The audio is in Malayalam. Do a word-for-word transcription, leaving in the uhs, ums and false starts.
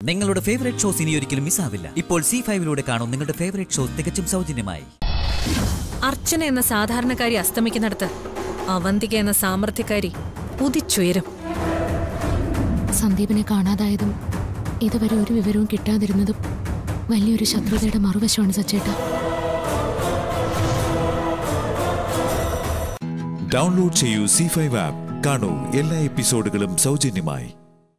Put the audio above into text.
നിങ്ങളുടെ ഫേവറേറ്റ് ഷോസ് ഇനി ഒരിക്കലും മിസ്സാവില്ല. ഇപ്പോൾ സി ഫൈവിലൂടെ കാണും നിങ്ങളുടെ ഫേവറേറ്റ് ഷോ തികച്ചും സൗജന്യമായി. അർച്ചന എന്ന സാധാരണക്കാരി അസ്തമിക്കുന്നിടത്ത് അവന്തിക എന്ന സാമർഥ്യക്കാരി ഉദിച്ചുയരും. സന്ദീപിനെ കാണാതായതും ഇതുവരെ ഒരു വിവരവും കിട്ടാതിരുന്നതും വലിയൊരു ശത്രുതയുടെ മറുവശമാണ് സച്ചേട്ട. ഡൗൺലോഡ് ചെയ്യൂ സി ഫൈവ് ആപ്പ്. കാണൂ എല്ലാ എപ്പിസോഡുകളും സൗജന്യമായി.